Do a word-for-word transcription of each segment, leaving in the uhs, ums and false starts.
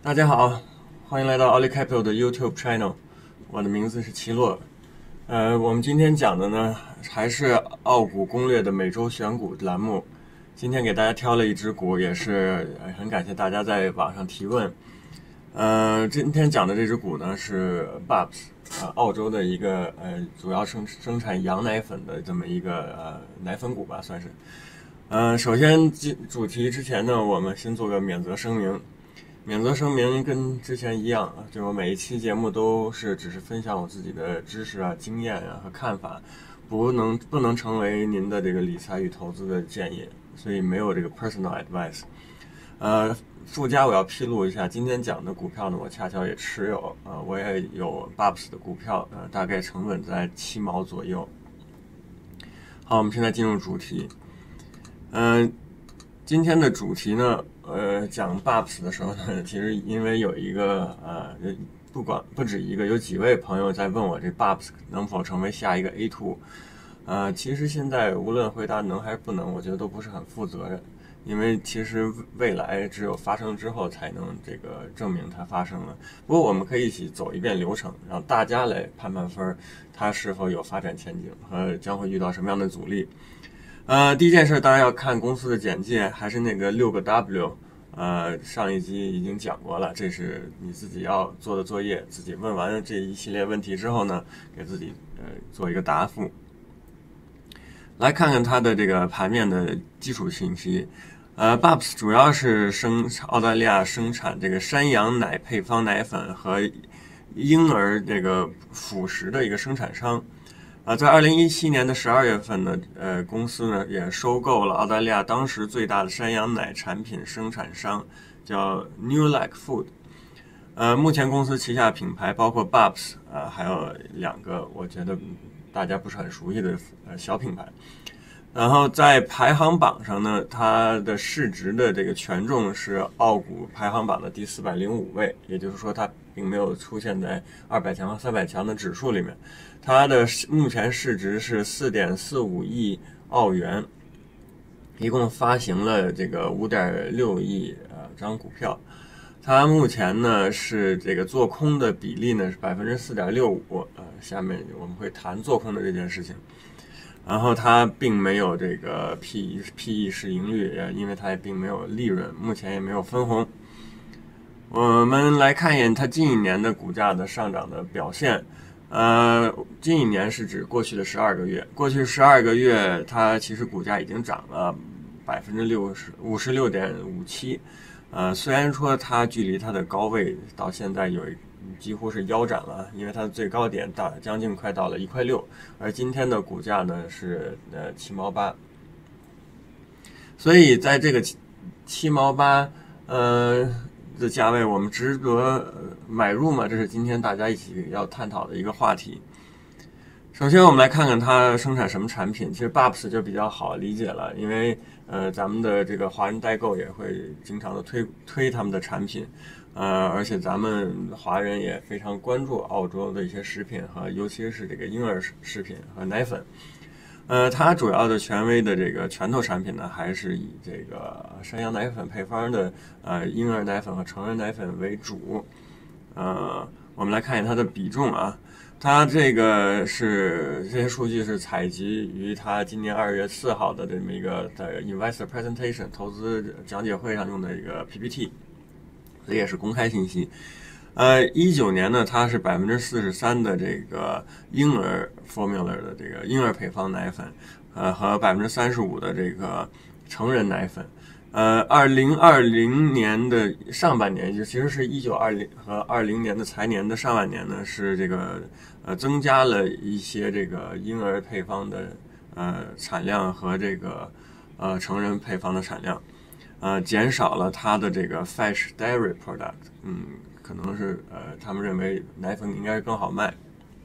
大家好，欢迎来到 Oli Capital 的 YouTube channel， 我的名字是齐洛。呃，我们今天讲的呢，还是澳股攻略的每周选股栏目。今天给大家挑了一只股，也是很感谢大家在网上提问。呃，今天讲的这只股呢是 A W S， 呃，澳洲的一个呃主要生生产羊奶粉的这么一个呃奶粉股吧，算是。呃，首先主题之前呢，我们先做个免责声明。免责声明跟之前一样，就我每一期节目都是只是分享我自己的知识啊、经验啊和看法，不能不能成为您的这个理财与投资的建议，所以没有这个 personal advice。呃，附加我要披露一下，今天讲的股票呢，我恰巧也持有，呃，我也有 A W S 的股票，呃，大概成本在七毛左右。好，我们现在进入主题。嗯、呃，今天的主题呢。呃，讲 A W S 的时候呢，其实因为有一个呃，不管不止一个，有几位朋友在问我这 A W S 能否成为下一个 A 二， 呃，其实现在无论回答能还是不能，我觉得都不是很负责任，因为其实未来只有发生之后才能这个证明它发生了。不过我们可以一起走一遍流程，让大家来判判分，它是否有发展前景和将会遇到什么样的阻力。呃，第一件事当然要看公司的简介，还是那个六个 W， 呃，上一集已经讲过了，这是你自己要做的作业，自己问完了这一系列问题之后呢，给自己呃做一个答复。来看看它的这个盘面的基础信息，呃 ，A W S 主要是生澳大利亚生产这个山羊奶配方奶粉和婴儿这个辅食的一个生产商。啊，在二零一七年的十二月份呢，呃，公司呢也收购了澳大利亚当时最大的山羊奶产品生产商，叫 New Like Food。呃，目前公司旗下品牌包括 A W S， 啊、呃，还有两个我觉得大家不是很熟悉的呃小品牌。然后在排行榜上呢，它的市值的这个权重是澳股排行榜的第四百零五位，也就是说它并没有出现在二百强和三百强的指数里面。它的目前市值是 四点四五亿澳元，一共发行了这个 五点六亿呃张股票。它目前呢是这个做空的比例呢是 百分之四点六五， 呃，下面我们会谈做空的这件事情。然后它并没有这个 P P E 市盈率，因为它也并没有利润，目前也没有分红。我们来看一眼它近一年的股价的上涨的表现。呃，近一年是指过去的十二个月，过去十二个月它其实股价已经涨了百分之六十五十六点五七。呃，虽然说它距离它的高位到现在有几乎是腰斩了，因为它的最高点大将近快到了一块六，而今天的股价呢是呃七毛八，所以在这个七七毛八呃的价位，我们值得买入吗？这是今天大家一起要探讨的一个话题。首先我们来看看它生产什么产品，其实 A W S 就比较好理解了，因为呃咱们的这个华人代购也会经常的推推他们的产品。呃，而且咱们华人也非常关注澳洲的一些食品和尤其是这个婴儿食品和奶粉。呃，它主要的权威的这个拳头产品呢，还是以这个山羊奶粉配方的呃婴儿奶粉和成人奶粉为主。呃，我们来看一下它的比重啊，它这个是这些数据是采集于它今年二月四号的这么一个在 Investor Presentation 投资讲解会上用的一个 P P T。这也是公开信息。呃，一九年呢，它是百分之四十三的这个婴儿 formula 的这个婴儿配方奶粉，呃，和百分之三十五的这个成人奶粉。呃，二零二零年的上半年，就其实是一九二零和二零年的财年的上半年呢，是这个呃增加了一些这个婴儿配方的呃产量和这个呃成人配方的产量。呃，减少了它的这个 fresh dairy product， 嗯，可能是呃，他们认为奶粉应该更好卖。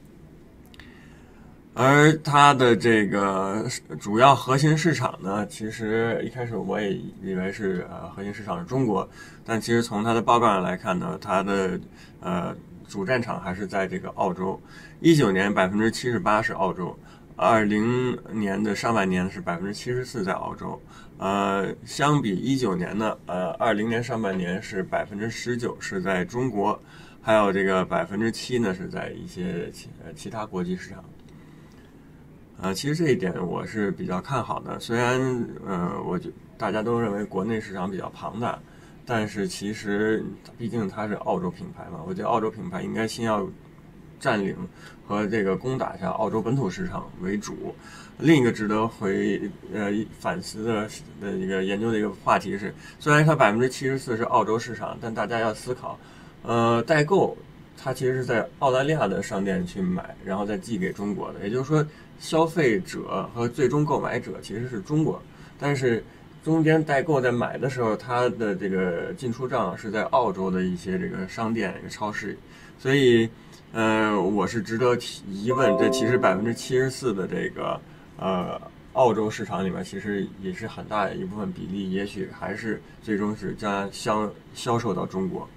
而它的这个主要核心市场呢，其实一开始我也以为是呃核心市场是中国，但其实从它的报告上来看呢，它的呃主战场还是在这个澳洲。一九年百分之七十八是澳洲， 二零年的上半年是百分之七十四在澳洲，呃，相比一九年呢，呃，二零年上半年是百分之十九是在中国，还有这个百分之七呢是在一些其其他国际市场。呃，其实这一点我是比较看好的，虽然呃，我觉大家都认为国内市场比较庞大，但是其实毕竟它是澳洲品牌嘛，我觉得澳洲品牌应该先要占领和这个攻打一下澳洲本土市场为主。另一个值得回呃反思的的一个研究的一个话题是，虽然它百分之七十四是澳洲市场，但大家要思考，呃，代购它其实是在澳大利亚的商店去买，然后再寄给中国的，也就是说，消费者和最终购买者其实是中国，但是中间代购在买的时候，它的这个进出账是在澳洲的一些这个商店、一个超市，所以，呃，我是值得疑问，这其实百分之七十四的这个呃澳洲市场里面，其实也是很大的一部分比例，也许还是最终是将销销售到中国。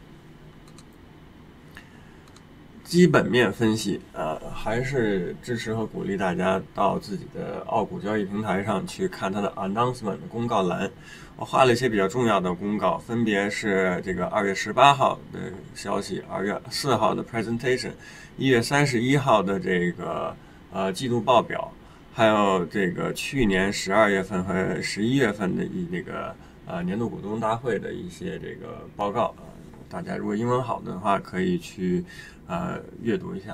基本面分析，呃，还是支持和鼓励大家到自己的澳股交易平台上去看它的 announcement 公告栏。我画了一些比较重要的公告，分别是这个二月十八号的消息，二月四号的 presentation， 一月三十一号的这个呃季度报表，还有这个去年十二月份和十一月份的一那个呃年度股东大会的一些这个报告。大家如果英文好的话，可以去呃阅读一下。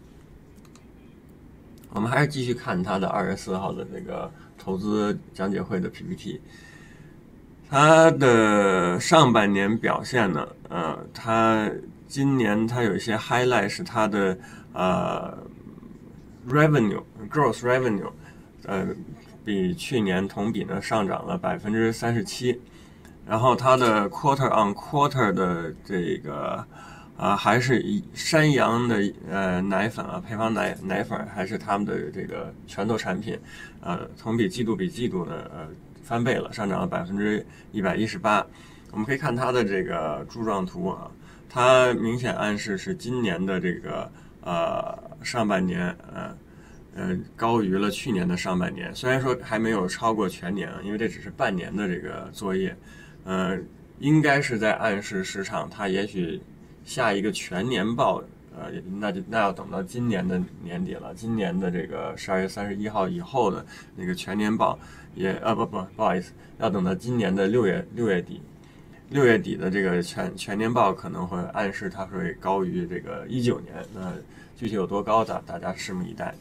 我们还是继续看它的二月四号的这个投资讲解会的 P P T。它的上半年表现呢，呃，它今年它有一些 highlight 是它的呃 revenue gross revenue， 呃，比去年同比呢上涨了百分之三十七。然后它的 quarter on quarter 的这个啊、呃，还是以山羊的呃奶粉啊，配方奶奶粉还是他们的这个拳头产品，呃，同比季度比季度呢呃翻倍了，上涨了百分之一百一十八。我们可以看它的这个柱状图啊，它明显暗示是今年的这个呃上半年呃呃高于了去年的上半年，虽然说还没有超过全年，因为这只是半年的这个作业。呃，应该是在暗示市场，它也许下一个全年报，呃，那就那要等到今年的年底了。今年的这个十二月三十一号以后的那个全年报也，啊不不不好意思，要等到今年的六月六月底，六月底的这个全全年报可能会暗示它会高于这个一九年。那具体有多高的，大家拭目以待。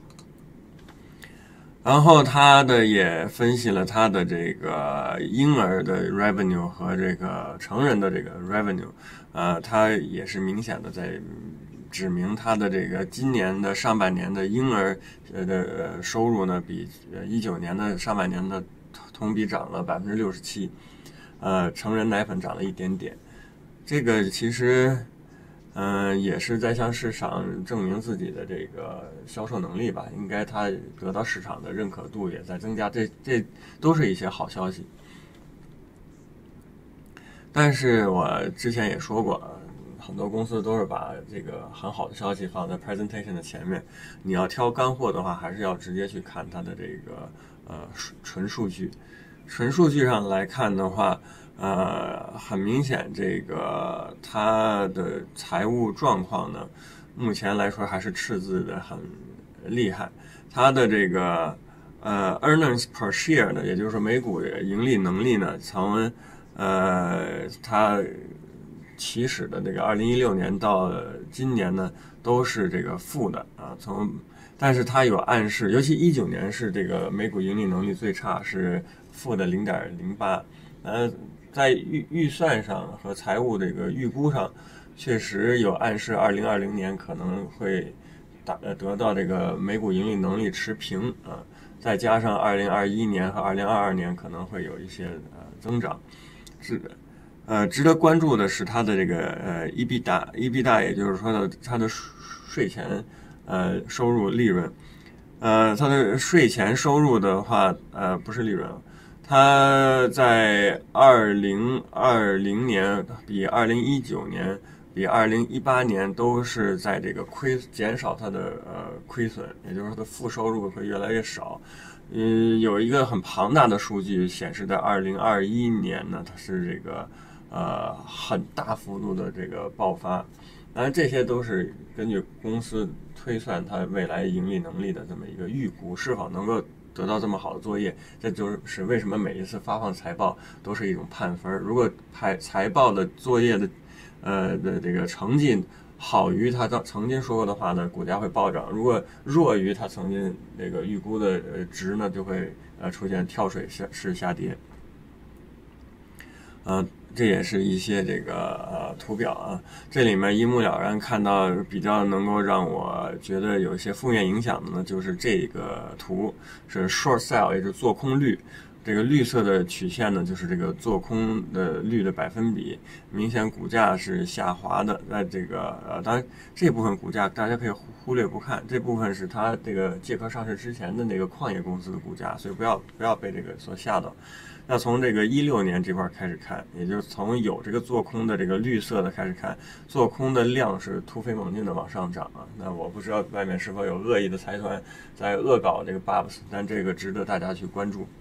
然后他的也分析了他的这个婴儿的 revenue 和这个成人的这个 revenue， 呃，他也是明显的在指明他的这个今年的上半年的婴儿的收入呢，比一九年的上半年的同比涨了百分之六十七，呃，成人奶粉涨了一点点，这个其实。嗯、呃，也是在向市场证明自己的这个销售能力吧，应该它得到市场的认可度也在增加，这这都是一些好消息。但是我之前也说过，很多公司都是把这个很好的消息放在 presentation 的前面，你要挑干货的话，还是要直接去看它的这个呃纯数据。纯数据上来看的话，呃，很明显，这个它的财务状况呢，目前来说还是赤字的很厉害。它的这个呃 earnings per share 呢，也就是说每股盈利能力呢，从呃它起始的这个二零一六年到今年呢，都是这个负的啊。从但是它有暗示，尤其一九年是这个每股盈利能力最差，是负的零点零八，呃。在预预算上和财务这个预估上，确实有暗示，二零二零年可能会达得到这个每股盈利能力持平啊，再加上二零二一年和二零二二年可能会有一些呃增长。是呃，值得关注的是它的这个呃 EBITDA，EBITDA 也就是说的它的税前呃收入利润，呃，它的税前收入的话，呃，不是利润。它在二零二零年比二零一九年比二零一八年都是在这个亏减少它的呃亏损，也就是说它的负收入会越来越少。嗯，有一个很庞大的数据显示，在二零二一年呢，它是这个呃很大幅度的这个爆发。当然，这些都是根据公司推算它未来盈利能力的这么一个预估，是否能够得到这么好的作业，这就是为什么每一次发放财报都是一种判分。如果财财报的作业的呃的这个成绩好于他曾经说过的话呢，股价会暴涨；如果弱于他曾经这个预估的呃值呢，就会呃出现跳水式下跌。呃，这也是一些这个呃图表啊，这里面一目了然看到比较能够让我觉得有一些负面影响的呢，就是这个图是 short sell， 也就是做空率。这个绿色的曲线呢，就是这个做空的率的百分比，明显股价是下滑的。在这个呃，当然这部分股价大家可以忽略不看，这部分是它这个借壳上市之前的那个矿业公司的股价，所以不要不要被这个所吓到。那从这个一六年这块开始看，也就是从有这个做空的这个绿色的开始看，做空的量是突飞猛进的往上涨啊。那我不知道外面是否有恶意的财团在恶搞这个 B A B S， 但这个值得大家去关注。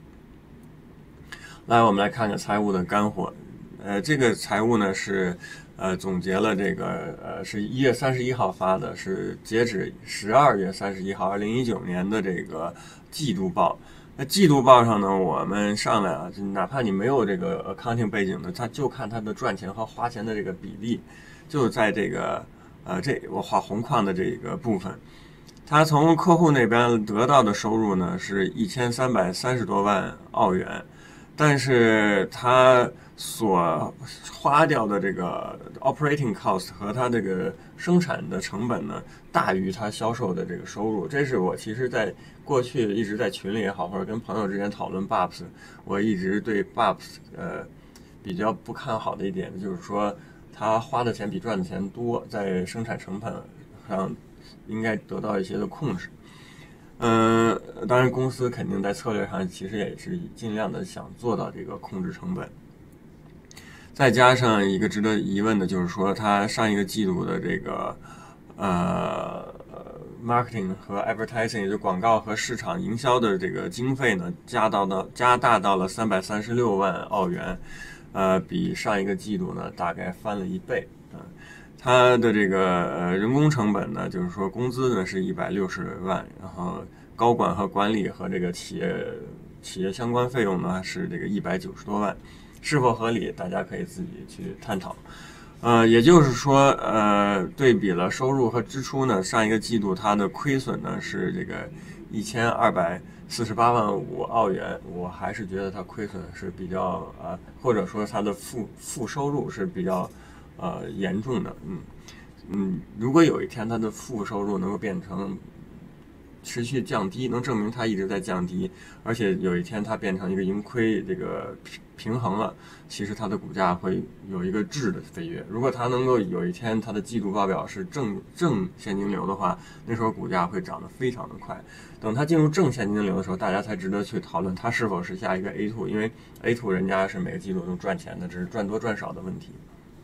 来，我们来看看财务的干货。呃，这个财务呢是呃总结了这个呃是一月三十一号发的，是截止十二月三十一号二零一九年的这个季度报。那季度报上呢，我们上来啊，就哪怕你没有这个 accounting 背景的，他就看它的赚钱和花钱的这个比例，就在这个呃这我画红框的这个部分。他从客户那边得到的收入呢是一千三百三十多万澳元。但是他所花掉的这个 operating cost 和他这个生产的成本呢，大于他销售的这个收入。这是我其实在过去一直在群里也好，或者跟朋友之间讨论 B A B S， 我一直对 B A B S 呃比较不看好的一点，就是说他花的钱比赚的钱多，在生产成本上应该得到一些的控制。嗯、呃，当然，公司肯定在策略上其实也是尽量的想做到这个控制成本。再加上一个值得疑问的就是说，它上一个季度的这个呃 marketing 和 advertising， 也就是广告和市场营销的这个经费呢，加到到加大到了三百三十六万澳元，呃，比上一个季度呢大概翻了一倍啊。它的这个呃人工成本呢，就是说工资呢是一百六十万，然后高管和管理和这个企业企业相关费用呢是这个一百九十多万，是否合理？大家可以自己去探讨。呃，也就是说，呃，对比了收入和支出呢，上一个季度它的亏损呢是这个一千二百四十八万五澳元，我还是觉得它亏损是比较呃，或者说它的负负收入是比较。呃，严重的，嗯嗯，如果有一天它的负收入能够变成持续降低，能证明它一直在降低，而且有一天它变成一个盈亏这个平衡了，其实它的股价会有一个质的飞跃。如果它能够有一天它的季度报表是正正现金流的话，那时候股价会涨得非常的快。等它进入正现金流的时候，大家才值得去讨论它是否是下一个 A 二， 因为 A 二 人家是每个季度都赚钱的，只是赚多赚少的问题。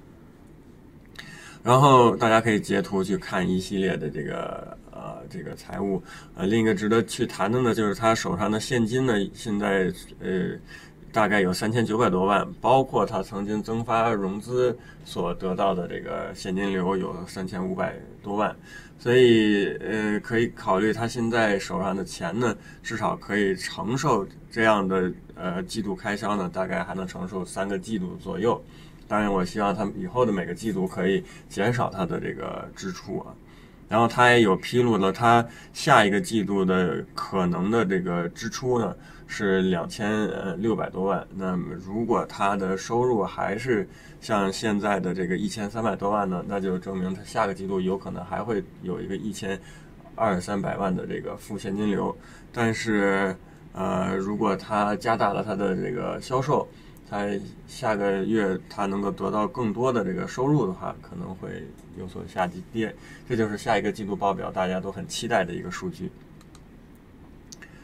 然后大家可以截图去看一系列的这个呃这个财务，呃另一个值得去谈的呢，就是他手上的现金呢，现在呃大概有三千九百多万，包括他曾经增发融资所得到的这个现金流有三千五百多万，所以呃可以考虑他现在手上的钱呢，至少可以承受这样的呃季度开销呢，大概还能承受三个季度左右。当然，我希望他们以后的每个季度可以减少他的这个支出啊。然后他也有披露了他下一个季度的可能的这个支出呢是两千呃六百多万。那么如果他的收入还是像现在的这个一千三百多万呢，那就证明他下个季度有可能还会有一个一千二三百万的这个负现金流。但是呃，如果他加大了他的这个销售，他下个月他能够得到更多的这个收入的话，可能会有所下跌，这就是下一个季度报表大家都很期待的一个数据。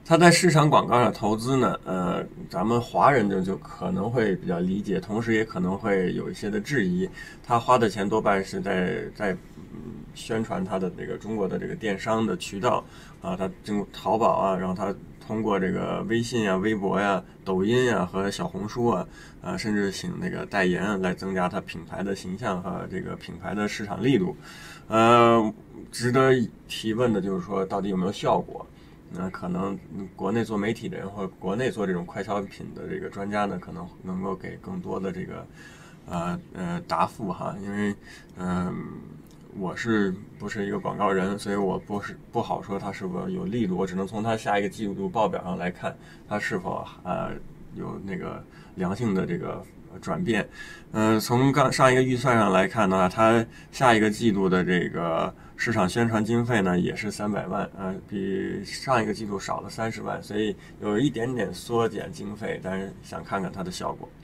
他在市场广告上投资呢，呃，咱们华人就就可能会比较理解，同时也可能会有一些的质疑。他花的钱多半是在在嗯宣传他的这个中国的这个电商的渠道啊，他进入淘宝啊，然后他通过这个微信啊、微博呀、抖音呀和小红书啊，啊，甚至请那个代言来增加他品牌的形象和这个品牌的市场力度。呃，值得提问的就是说，到底有没有效果？那可能国内做媒体的人或者国内做这种快消品的这个专家呢，可能能够给更多的这个呃呃答复哈，因为嗯、呃、我是不是一个广告人，所以我不是不好说它是否有力度，我只能从它下一个季度报表上来看它是否呃有那个良性的这个转变。嗯、呃，从刚上一个预算上来看的话，它下一个季度的这个市场宣传经费呢也是三百万，呃，比上一个季度少了三十万，所以有一点点缩减经费，但是想看看它的效果。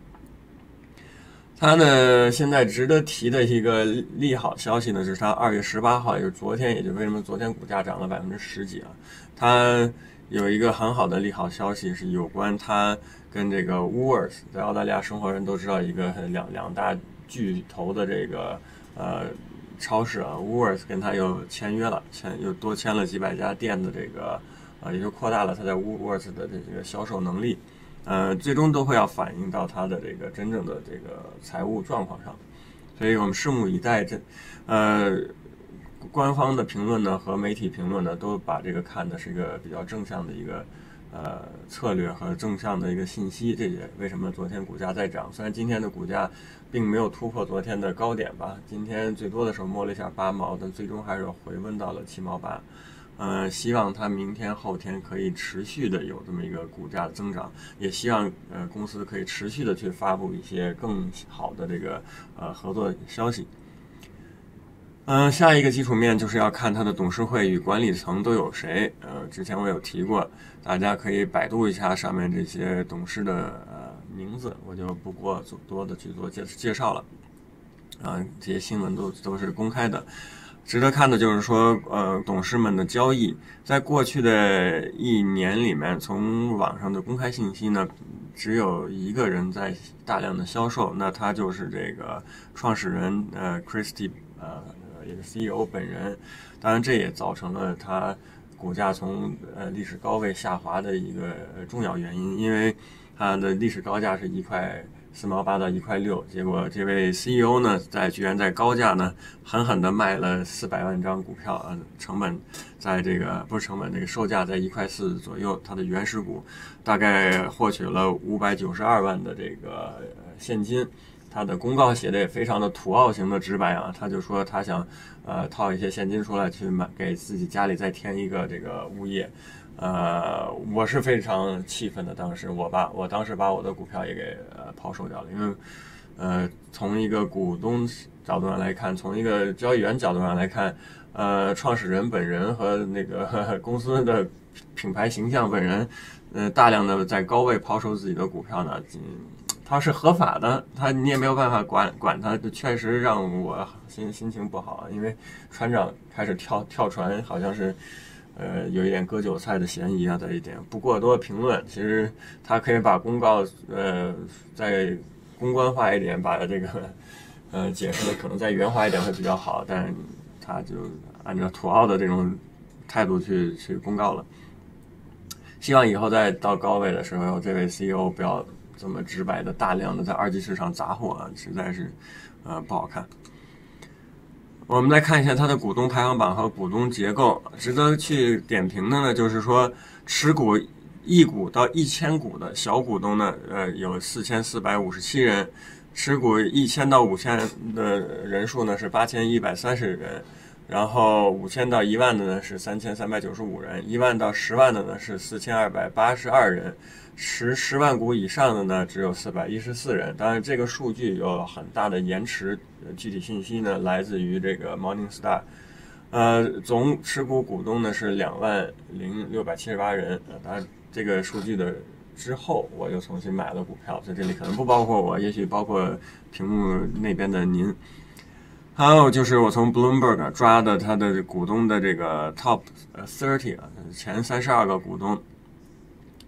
它呢，现在值得提的一个利好消息呢，是它二月十八号，也就是昨天，也就为什么昨天股价涨了百分之十几啊？它有一个很好的利好消息，是有关它跟这个 Woolworths， 在澳大利亚生活人都知道一个两两大巨头的这个呃。超市啊 ，Woolworths 跟他又签约了，签又多签了几百家店的这个，呃，也就扩大了他在 Woolworths 的这个销售能力，呃，最终都会要反映到他的这个真正的这个财务状况上，所以我们拭目以待。这，呃，官方的评论呢和媒体评论呢都把这个看的是一个比较正向的一个呃策略和正向的一个信息，这也为什么昨天股价在涨，虽然今天的股价并没有突破昨天的高点吧，今天最多的时候摸了一下八毛，但最终还是回温到了七毛八。呃，希望它明天后天可以持续的有这么一个股价增长，也希望呃公司可以持续的去发布一些更好的这个呃合作消息。嗯、呃，下一个基础面就是要看它的董事会与管理层都有谁。呃，之前我有提过，大家可以百度一下上面这些董事的呃名字，我就不过多的去做介介绍了。啊、呃，这些新闻都都是公开的。值得看的就是说，呃，董事们的交易，在过去的一年里面，从网上的公开信息呢，只有一个人在大量的销售，那他就是这个创始人呃 Christie 呃。也是 C E O 本人，当然这也造成了它股价从呃历史高位下滑的一个重要原因，因为它的历史高价是一块四毛八到一块六，结果这位 C E O 呢，在居然在高价呢狠狠的卖了四百万张股票啊，成本在这个不是成本，这个售价在一块四左右，它的原始股大概获取了五百九十二万的这个现金。他的公告写的也非常的土澳型的直白啊，他就说他想呃套一些现金出来去买给自己家里再添一个这个物业，呃，我是非常气愤的，当时我把我当时把我的股票也给呃抛售掉了，因为呃从一个股东角度上来看，从一个交易员角度上来看，呃创始人本人和那个呵呵公司的品牌形象本人，呃大量的在高位抛售自己的股票呢，嗯。它是合法的，它你也没有办法管管它，确实让我心心情不好，因为船长开始跳跳船，好像是，呃，有一点割韭菜的嫌疑啊，在一点不过多评论，其实他可以把公告呃再公关化一点，把这个呃解释的可能再圆滑一点会比较好，但他就按照土澳的这种态度去去公告了。希望以后再到高位的时候，这位 C E O 不要这么直白的大量的在二级市场砸货啊，实在是呃不好看。我们来看一下它的股东排行榜和股东结构，值得去点评的呢，就是说持股一股到一千股的小股东呢，呃有四千四百五十七人，持股一千到五千的人数呢是八千一百三十人。然后五千到一万的呢是三千三百九十五人，一万到十万的呢是四千二百八十二人，持十万股以上的呢只有四百一十四人。当然，这个数据有很大的延迟，具体信息呢来自于这个 Morningstar。呃，总持股股东呢是两万零六百七十八人。呃，当然这个数据的之后，我又重新买了股票，所以这里可能不包括我，也许包括屏幕那边的您。还有就是我从 Bloomberg 抓的它的股东的这个 Top 三十啊，前三十二个股东，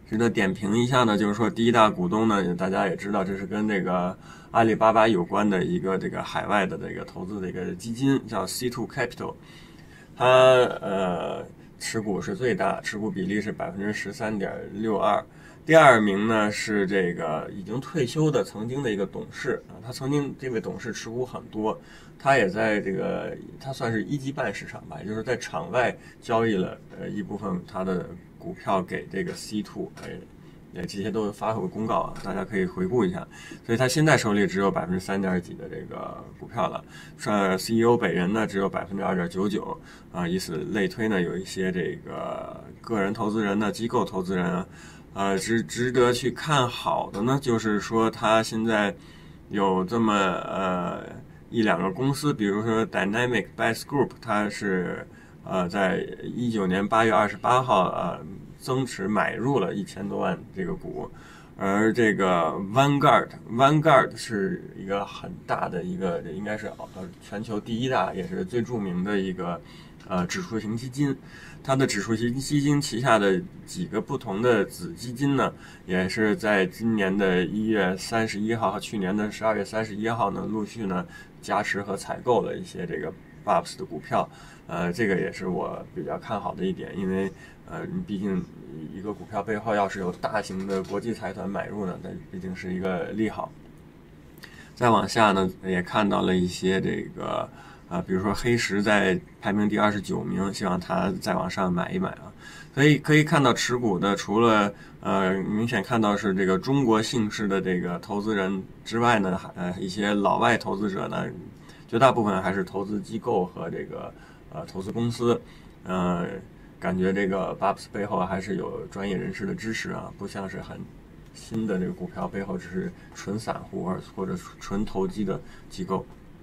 值得点评一下呢，就是说第一大股东呢，大家也知道，这是跟这个阿里巴巴有关的一个这个海外的这个投资的一个基金，叫 C 二 Capital， 它呃持股是最大，持股比例是百分之十三点六二。第二名呢是这个已经退休的曾经的一个董事啊，他曾经这位董事持股很多，他也在这个他算是一级半市场吧，也就是在场外交易了呃一部分他的股票给这个 C 二， 哎，这些都发过公告啊，大家可以回顾一下。所以他现在手里只有百分之三点几的这个股票了，呃 C E O 本人呢只有百分之二点九九啊，以此类推呢，有一些这个个人投资人呢、机构投资人啊。呃，值值得去看好的呢，就是说他现在有这么呃一两个公司，比如说 Dynamic Base Group， 它是呃在一九年八月二十八号呃增持买入了一千多万这个股，而这个 Vanguard Vanguard 是一个很大的一个，应该是呃全球第一大也是最著名的一个呃指数型基金。它的指数型基金旗下的几个不同的子基金呢，也是在今年的一月三十一号和去年的十二月三十一号呢，陆续呢加持和采购了一些这个 B A P S 的股票。呃，这个也是我比较看好的一点，因为呃，毕竟一个股票背后要是有大型的国际财团买入呢，那毕竟是一个利好。再往下呢，也看到了一些这个。啊，比如说黑石在排名第二十九名，希望它再往上买一买啊。所以可以看到持股的，除了呃明显看到是这个中国姓氏的这个投资人之外呢，呃一些老外投资者呢，绝大部分还是投资机构和这个呃投资公司，呃感觉这个 B A P S 背后还是有专业人士的支持啊，不像是很新的这个股票背后只是纯散户或者或者纯投机的机构。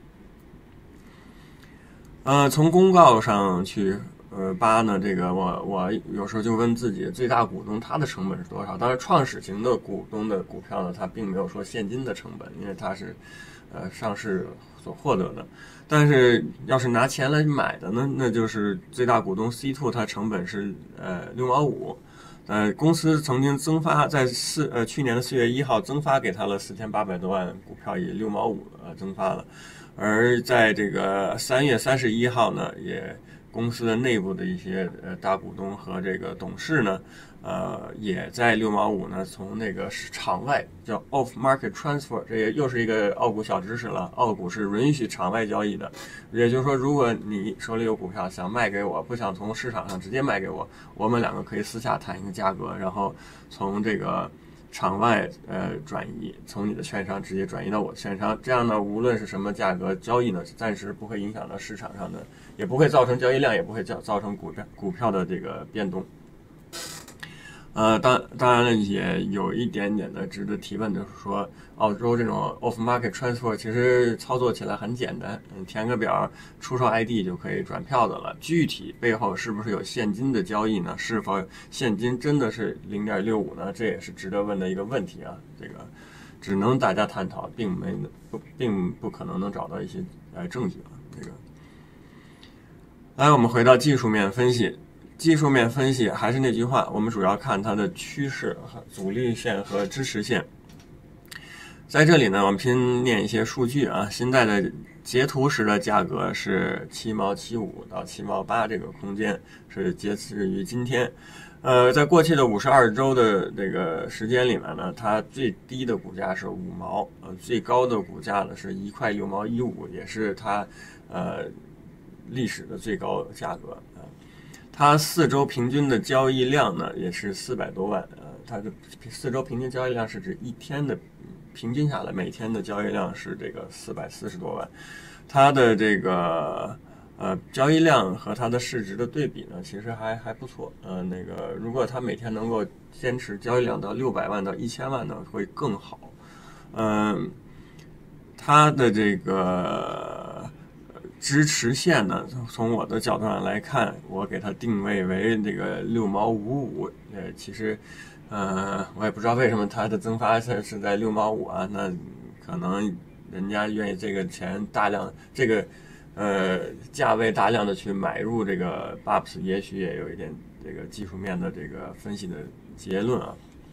呃，从公告上去呃扒呢，这个我我有时候就问自己，最大股东他的成本是多少？当然，创始型的股东的股票呢，它并没有说现金的成本，因为它是呃上市所获得的。但是要是拿钱来买的呢，那就是最大股东 C 二， 它成本是呃六毛五。呃，公司曾经增发在四呃去年的四月一号增发给他了四千八百多万股票，以六毛五呃增发了。而在这个三月三十一号呢，也公司的内部的一些呃大股东和这个董事呢，呃，也在六毛五呢从那个场外叫 off market transfer， 这也又是一个澳股小知识了。澳股是允许场外交易的，也就是说，如果你手里有股票想卖给我，不想从市场上直接卖给我，我们两个可以私下谈一个价格，然后从这个场外呃转移，从你的券商直接转移到我的券商，这样呢，无论是什么价格交易呢，暂时不会影响到市场上的，也不会造成交易量，也不会造造成股票股票的这个变动。呃，当当然了，也有一点点的值得提问，就是说，澳洲这种 off market transfer 其实操作起来很简单，嗯，填个表，出售 I D 就可以转票的了。具体背后是不是有现金的交易呢？是否现金真的是 零点六五 呢？这也是值得问的一个问题啊。这个只能大家探讨，并没不并不可能能找到一些呃证据啊。这个，来，我们回到技术面分析。技术面分析还是那句话，我们主要看它的趋势、阻力线和支持线。在这里呢，我们先念一些数据啊。现在的截图时的价格是七毛七五到七毛八这个空间，是截止于今天。呃，在过去的五十二周的这个时间里面呢，它最低的股价是五毛，呃，最高的股价呢是一块六毛一五，也是它呃历史的最高价格啊。它四周平均的交易量呢，也是四百多万。呃，它的四周平均交易量是指一天的平均下来，每天的交易量是这个四百四十多万。它的这个呃交易量和它的市值的对比呢，其实还还不错。呃，那个如果它每天能够坚持交易量到六百万到一千万呢，会更好。嗯、呃，它的这个支持线呢，从我的角度上来看，我给它定位为这个六毛五五。呃，其实，呃，我也不知道为什么它的增发是是在六毛五啊。那可能人家愿意这个钱大量这个呃价位大量的去买入这个 B A P S， 也许也有一点这个技术面的这个分析的结论啊。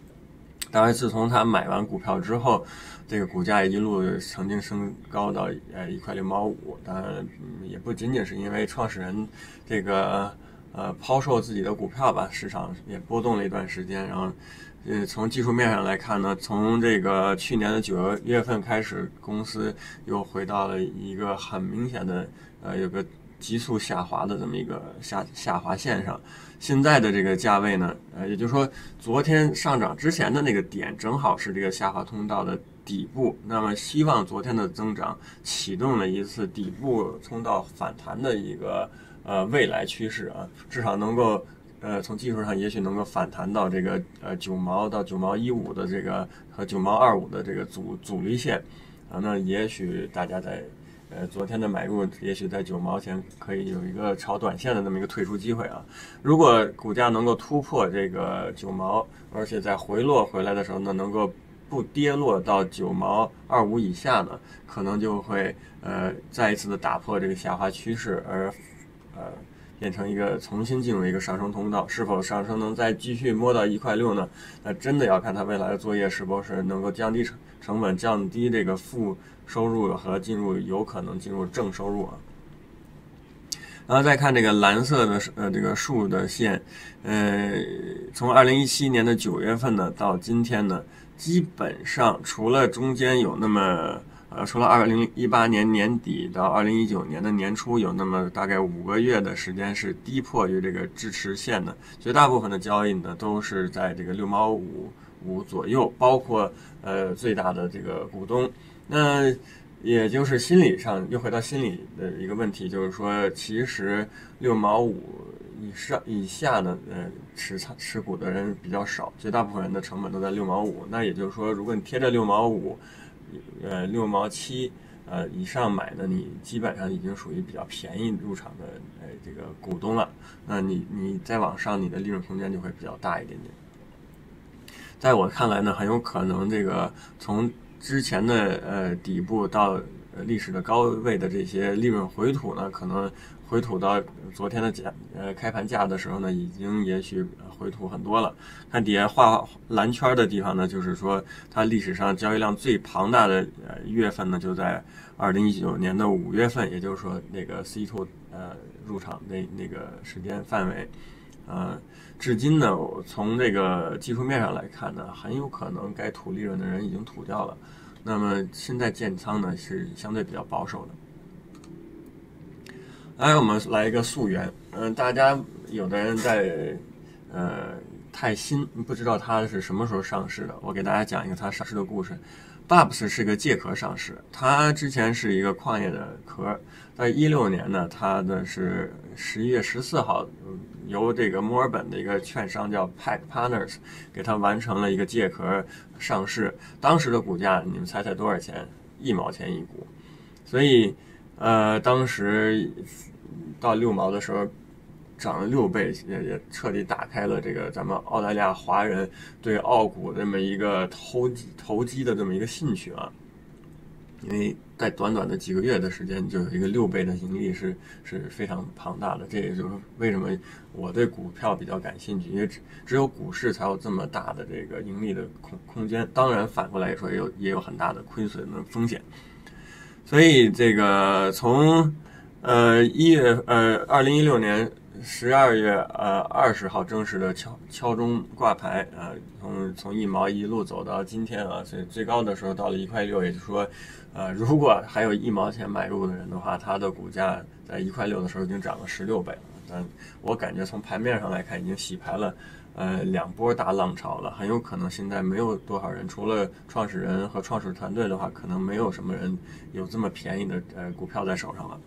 当然，自从他买完股票之后，这个股价一路曾经升高到呃一块六毛五。当然，嗯，也不仅仅是因为创始人这个呃抛售自己的股票吧，市场也波动了一段时间。然后，呃，从技术面上来看呢，从这个去年的九月份开始，公司又回到了一个很明显的呃有个急速下滑的这么一个下下滑线上。现在的这个价位呢，呃，也就是说，昨天上涨之前的那个点正好是这个下滑通道的底部。那么，希望昨天的增长启动了一次底部通道反弹的一个呃未来趋势啊，至少能够呃从技术上也许能够反弹到这个呃九毛到九毛一五的这个和九毛二五的这个阻阻力线啊，那也许大家在。呃，昨天的买入也许在九毛钱可以有一个炒短线的那么一个退出机会啊。如果股价能够突破这个九毛，而且在回落回来的时候呢，能够不跌落到九毛二五以下呢，可能就会呃再一次的打破这个下滑趋势，而呃变成一个重新进入一个上升通道。是否上升能再继续摸到一块六呢？那真的要看它未来的作业是否是能够降低成成本，降低这个负收入和进入有可能进入正收入啊。然后再看这个蓝色的呃这个竖的线，呃，从二零一七年的九月份呢到今天呢，基本上除了中间有那么呃，除了二零一八年年底到二零一九年的年初有那么大概五个月的时间是低破于这个支持线的，绝大部分的交易呢都是在这个六毛五五左右，包括呃最大的这个股东。那也就是心理上又回到心理的一个问题，就是说其实六毛五以上以下呢，呃持持股的人比较少，绝大部分人的成本都在六毛五。那也就是说，如果你贴着六毛五，呃六毛七呃以上买的，你基本上已经属于比较便宜入场的呃这个股东了。那你你再往上，你的利润空间就会比较大一点点。在我看来呢，很有可能这个从之前的呃底部到呃历史的高位的这些利润回吐呢，可能回吐到昨天的价呃开盘价的时候呢，已经也许回吐很多了。看底下画蓝圈的地方呢，就是说它历史上交易量最庞大的呃月份呢，就在二零一九年的五月份，也就是说那个 C 二 呃入场那那个时间范围。呃，至今呢，从这个技术面上来看呢，很有可能该吐利润的人已经吐掉了。那么现在建仓呢是相对比较保守的。来，我们来一个溯源。嗯、呃，大家有的人在呃太新，不知道它是什么时候上市的。我给大家讲一个它上市的故事。B U B S 是个借壳上市，它之前是一个矿业的壳，在一六年呢，它的是十一月十四号，由这个墨尔本的一个券商叫 Pac Partners 给它完成了一个借壳上市。当时的股价，你们猜猜多少钱？一毛钱一股。所以，呃，当时到六毛的时候，涨了六倍，也也彻底打开了这个咱们澳大利亚华人对澳股这么一个投机投机的这么一个兴趣啊。因为在短短的几个月的时间，就有一个六倍的盈利是是非常庞大的。这也就是为什么我对股票比较感兴趣，因为只只有股市才有这么大的这个盈利的空空间。当然反过来说，也有也有很大的亏损的风险。所以这个从呃一月呃二零一六年十二月呃二十号正式的敲敲钟挂牌啊、呃，从从一毛一路走到今天啊，所以最高的时候到了一块六，也就是说，呃，如果还有一毛钱买入的人的话，它的股价在一块六的时候已经涨了十六倍了。但我感觉从盘面上来看，已经洗牌了呃两波大浪潮了，很有可能现在没有多少人，除了创始人和创始团队的话，可能没有什么人有这么便宜的呃股票在手上了。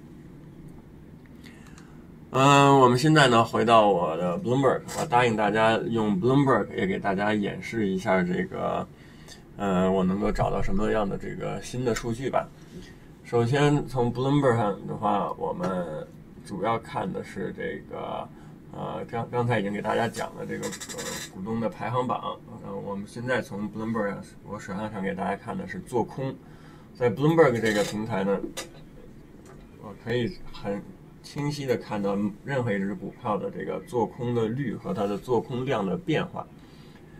嗯、呃，我们现在呢回到我的 Bloomberg， 我答应大家用 Bloomberg 也给大家演示一下这个，呃，我能够找到什么样的这个新的数据吧。首先从 Bloomberg 上的话，我们主要看的是这个，呃，刚刚才已经给大家讲了这个呃股东的排行榜。呃，我们现在从 Bloomberg 上，我手上想给大家看的是做空，在 Bloomberg 这个平台呢，我可以很清晰的看到任何一只股票的这个做空的率和它的做空量的变化。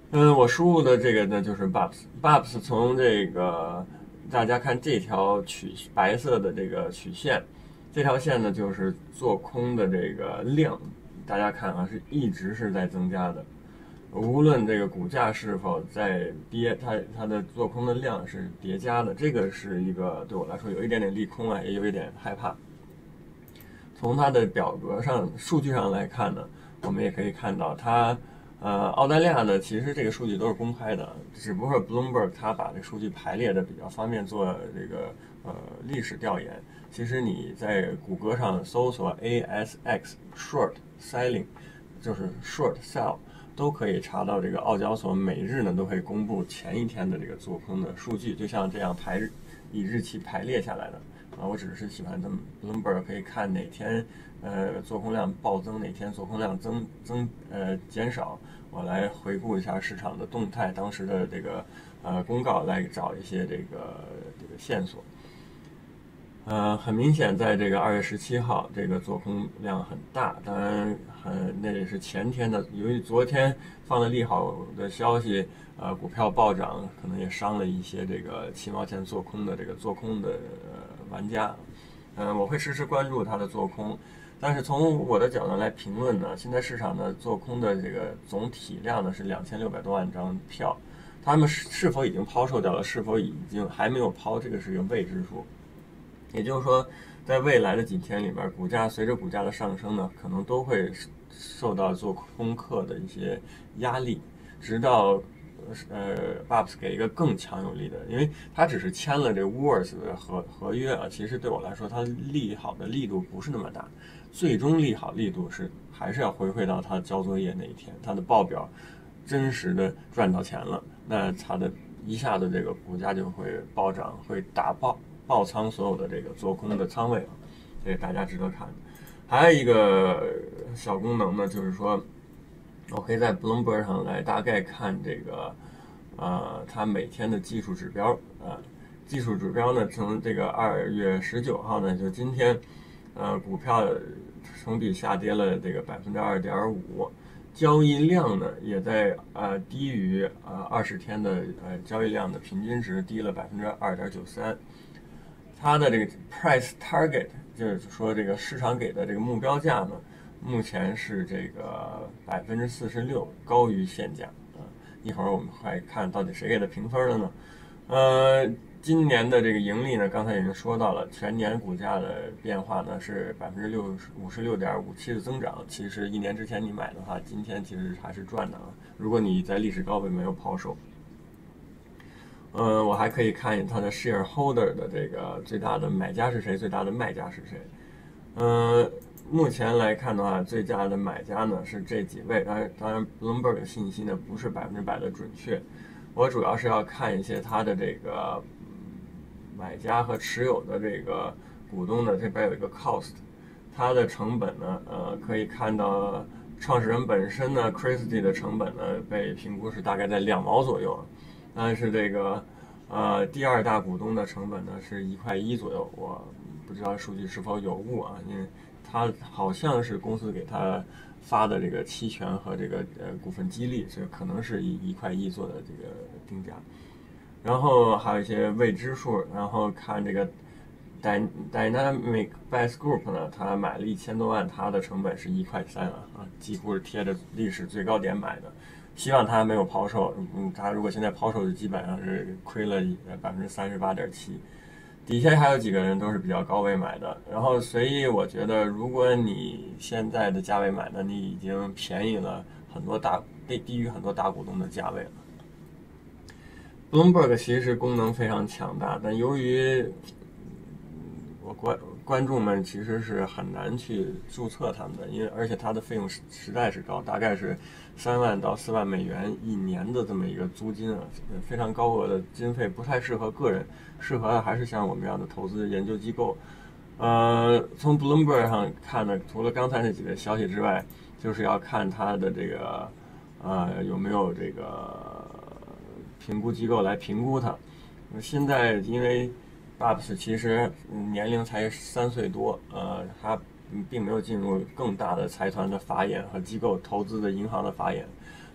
嗯，我输入的这个呢就是 B A P S，B A P S 从这个大家看这条曲白色的这个曲线，这条线呢就是做空的这个量，大家看啊是一直是在增加的，无论这个股价是否在跌，它它的做空的量是叠加的，这个是一个对我来说有一点点利空啊，也有一点害怕。从它的表格上数据上来看呢，我们也可以看到它。呃，澳大利亚呢，其实这个数据都是公开的，只不过 Bloomberg 它把这个数据排列的比较方便做这个呃历史调研。其实你在谷歌上搜索 A S X Short Selling， 就是 Short Sell， 都可以查到这个澳交所每日呢都可以公布前一天的这个做空的数据，就像这样排以日期排列下来的。啊，我只是喜欢这么 Bloomberg 可以看哪天呃做空量暴增，哪天做空量增增呃减少，我来回顾一下市场的动态，当时的这个呃公告来找一些这个这个线索。呃，很明显，在这个二月十七号，这个做空量很大，当然很那也是前天的，由于昨天放了利好的消息，呃，股票暴涨，可能也伤了一些这个七毛钱做空的这个做空的、呃、玩家。嗯、呃，我会实时关注它的做空，但是从我的角度来评论呢，现在市场的做空的这个总体量呢是两千六百多万张票，他们是否已经抛售掉了，是否已经还没有抛，这个是一个未知数。也就是说，在未来的几天里面，股价随着股价的上升呢，可能都会受到做空客的一些压力，直到呃 B A P S 给一个更强有力的，因为它只是签了这 Words 的合合约啊，其实对我来说，它利好的力度不是那么大，最终利好力度是还是要回馈到它交作业那一天，它的报表真实的赚到钱了，那它的一下子这个股价就会暴涨，会打爆。爆仓所有的这个做空的仓位啊，这个大家值得看。还有一个小功能呢，就是说，我可以在 Bloomberg 上来大概看这个，呃，它每天的技术指标啊、呃，技术指标呢，从这个二月十九号呢，就今天，呃，股票同比下跌了这个百分之二点五，交易量呢也在呃低于呃二十天的呃交易量的平均值，低了百分之二点九三。它的这个 price target 就是说这个市场给的这个目标价呢，目前是这个百分之四十六，高于现价啊。一会儿我们会看到底谁给的评分了呢？呃，今年的这个盈利呢，刚才已经说到了，全年股价的变化呢是百分之六五十六点五七的增长。其实一年之前你买的话，今天其实还是赚的啊。如果你在历史高位没有抛售。呃，我还可以看它的 shareholder 的这个最大的买家是谁，最大的卖家是谁。呃，目前来看的话，最大的买家呢是这几位，当然，当然 Bloomberg 的信息呢不是百分之百的准确，我主要是要看一些它的这个买家和持有的这个股东的这边有一个 cost， 它的成本呢，呃，可以看到创始人本身呢 Christie 的成本呢被评估是大概在两毛左右。但是这个，呃，第二大股东的成本呢是一块一左右，我不知道数据是否有误啊，因为它好像是公司给他发的这个期权和这个呃股份激励，所以可能是以一块一做的这个定价。然后还有一些未知数，然后看这个 Dynamic Base Group 呢，他买了一千多万，它的成本是一块三啊，啊，几乎是贴着历史最高点买的。希望他没有抛售，嗯，他如果现在抛售，就基本上是亏了百分之三十八点七。底下还有几个人都是比较高位买的，然后所以我觉得，如果你现在的价位买呢，你已经便宜了很多大，低于很多大股东的价位了。Bloomberg 其实功能非常强大，但由于我关观众们其实是很难去注册他们的，因为而且它的费用实在是高，大概是三万到四万美元一年的这么一个租金啊，非常高额的经费，不太适合个人，适合的还是像我们这样的投资研究机构。呃，从 Bloomberg 上看呢，除了刚才那几个消息之外，就是要看它的这个呃有没有这个评估机构来评估它。现在因为 B A P S 其实年龄才三岁多，呃，他并没有进入更大的财团的法眼和机构投资的银行的法眼，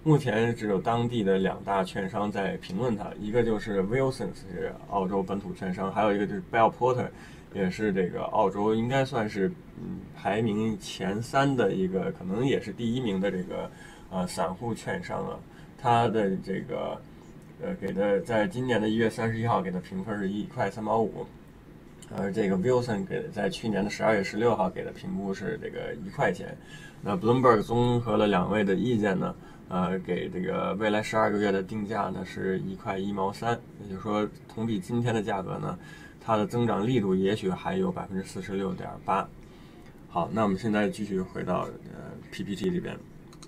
目前只有当地的两大券商在评论它，一个就是 Wilson 是澳洲本土券商，还有一个就是 Bell Porter， 也是这个澳洲应该算是嗯排名前三的一个，可能也是第一名的这个呃散户券商啊。它的这个呃给的在今年的一月三十一号给的评分是一块三毛五。而这个 Wilson 给在去年的十二月十六号给的评估是这个一块钱。那 Bloomberg 综合了两位的意见呢，呃，给这个未来十二个月的定价呢是一块一毛三，也就是说同比今天的价格呢，它的增长力度也许还有百分之四十六点八。好，那我们现在继续回到呃 P P T 这边。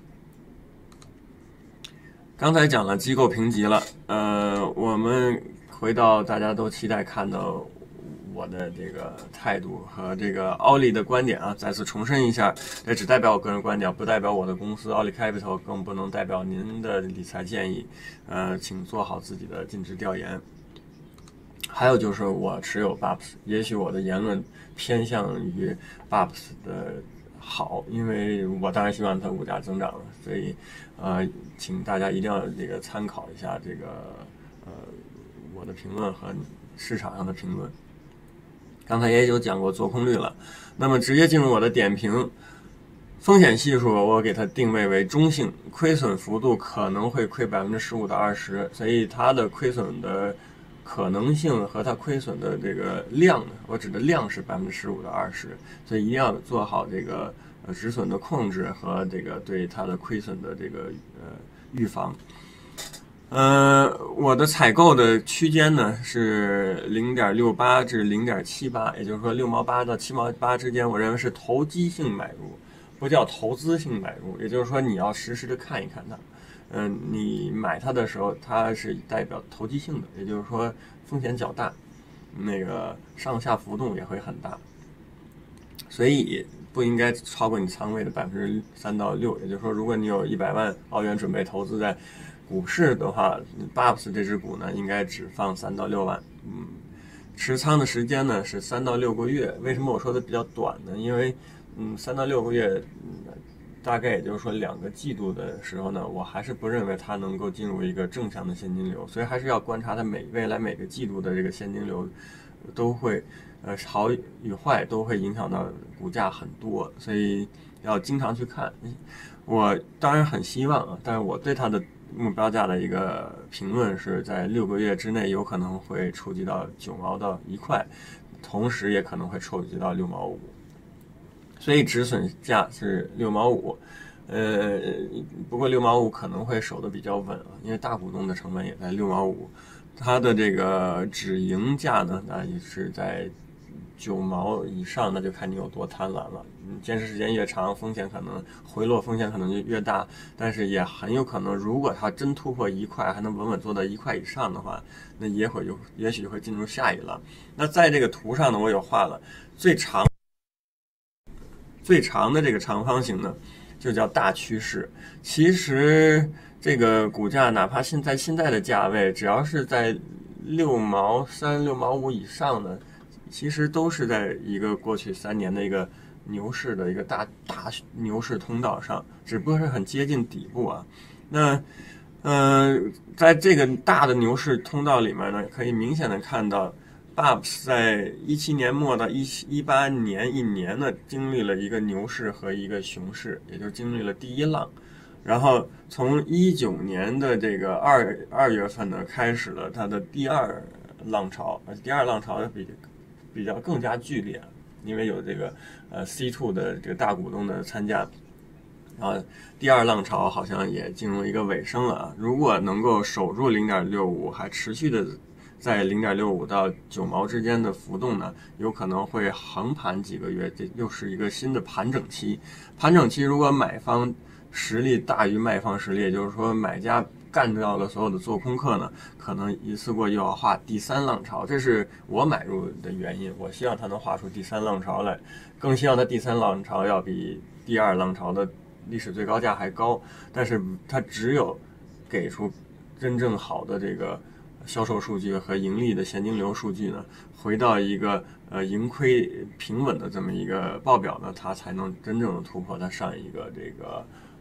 刚才讲了机构评级了，呃，我们回到大家都期待看到我的这个态度和这个奥利的观点啊，再次重申一下，这只代表我个人观点，不代表我的公司 Oli Capital， 更不能代表您的理财建议。呃，请做好自己的尽职调研。还有就是我持有 B A P S， 也许我的言论偏向于 B A P S 的好，因为我当然希望它股价增长了，所以呃，请大家一定要这个参考一下这个呃我的评论和市场上的评论。刚才也有讲过做空率了，那么直接进入我的点评。风险系数我给它定位为中性，亏损幅度可能会亏百分之十五到二十，所以它的亏损的可能性和它亏损的这个量呢，我指的量是百分之十五到二十，所以一定要做好这个呃止损的控制和这个对它的亏损的这个呃预防。呃，我的采购的区间呢是零点六八至零点七八，也就是说六毛八到七毛八之间，我认为是投机性买入，不叫投资性买入。也就是说，你要实时的看一看它，嗯、呃，你买它的时候，它是代表投机性的，也就是说风险较大，那个上下浮动也会很大，所以不应该超过你仓位的百分之三到六。也就是说，如果你有一百万澳元准备投资在股市的话 ，B A P S 这只股呢，应该只放三到六万。嗯，持仓的时间呢是三到六个月。为什么我说的比较短呢？因为，嗯，三到六个月，嗯，大概也就是说两个季度的时候呢，我还是不认为它能够进入一个正向的现金流，所以还是要观察它每未来每个季度的这个现金流，都会，呃，好与坏都会影响到股价很多，所以要经常去看。我当然很希望啊，但是我对它的目标价的一个评论是在六个月之内有可能会触及到九毛到一块，同时也可能会触及到六毛五，所以止损价是六毛五。呃，不过六毛五可能会守得比较稳啊，因为大股东的成本也在六毛五，它的这个止盈价呢，那也是在九毛以上，那就看你有多贪婪了。嗯，坚持时间越长，风险可能回落风险可能就越大，但是也很有可能，如果它真突破一块，还能稳稳做到一块以上的话，那也会就也许就会进入下一浪。那在这个图上呢，我有画了最长最长的这个长方形呢，就叫大趋势。其实这个股价哪怕现在现在的价位，只要是在六毛三、六毛五以上的，其实都是在一个过去三年的一个牛市的一个大大牛市通道上，只不过是很接近底部啊。那呃，在这个大的牛市通道里面呢，可以明显的看到 B A P S 在一七年末到一一八年一年呢，经历了一个牛市和一个熊市，也就是经历了第一浪。然后从一九年的这个二二月份呢，开始了它的第二浪潮，而且第二浪潮比比较更加剧烈，因为有这个呃 C 二 的这个大股东的参加，然后第二浪潮好像也进入一个尾声了。如果能够守住 零点六五， 还持续的在 零点六五 到九毛之间的浮动呢，有可能会横盘几个月，这又是一个新的盘整期。盘整期如果买方实力大于卖方实力，也就是说买家干掉了所有的做空客呢，可能一次过又要画第三浪潮，这是我买入的原因。我希望它能画出第三浪潮来，更希望它第三浪潮要比第二浪潮的历史最高价还高，但是它只有给出真正好的这个销售数据和盈利的现金流数据呢，回到一个呃盈亏平稳的这么一个报表呢，它才能真正的突破它上一个这个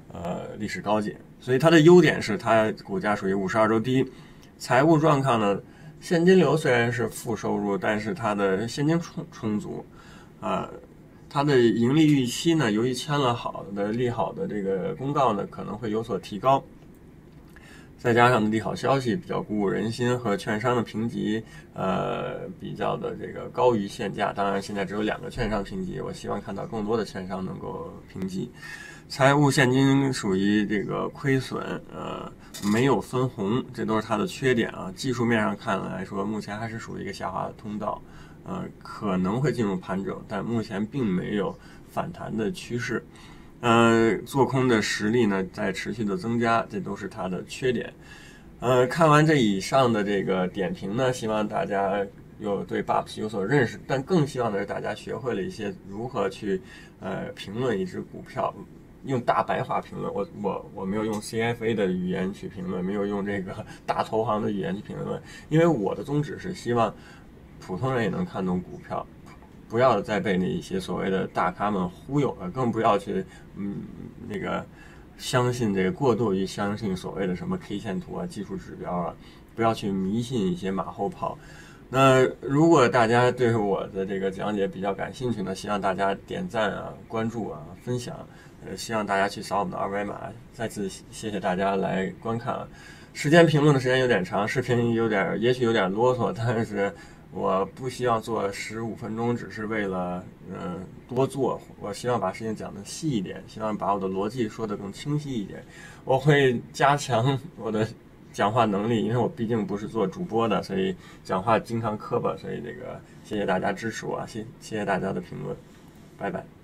呃历史高点。所以它的优点是它股价属于五十二周低，财务状况呢，现金流虽然是负收入，但是它的现金充充足，啊、呃，它的盈利预期呢，由于签了好的利好的这个公告呢，可能会有所提高。再加上利好消息比较鼓舞人心，和券商的评级呃比较的这个高于现价，当然现在只有两个券商评级，我希望看到更多的券商能够评级。财务现金属于这个亏损，呃没有分红，这都是它的缺点啊。技术面上看来说，目前还是属于一个下滑的通道，呃可能会进入盘整，但目前并没有反弹的趋势。呃，做空的实力呢在持续的增加，这都是它的缺点。呃，看完这以上的这个点评呢，希望大家有对 B A P S 有所认识，但更希望的是大家学会了一些如何去呃评论一只股票，用大白话评论。我我我没有用 C F A 的语言去评论，没有用这个大投行的语言去评论，因为我的宗旨是希望普通人也能看懂股票。不要再被那一些所谓的大咖们忽悠了，更不要去嗯那个相信这个过度于相信所谓的什么 K 线图啊、技术指标啊，不要去迷信一些马后炮。那如果大家对我的这个讲解比较感兴趣呢，希望大家点赞啊、关注啊、分享，呃，希望大家去扫我们的二维码。再次谢谢大家来观看啊。时间评论的时间有点长，视频有点也许有点啰嗦，但是我不希望做十五分钟，只是为了呃多做。我希望把事情讲得细一点，希望把我的逻辑说得更清晰一点。我会加强我的讲话能力，因为我毕竟不是做主播的，所以讲话经常磕巴。所以这个谢谢大家支持我，谢谢谢大家的评论，拜拜。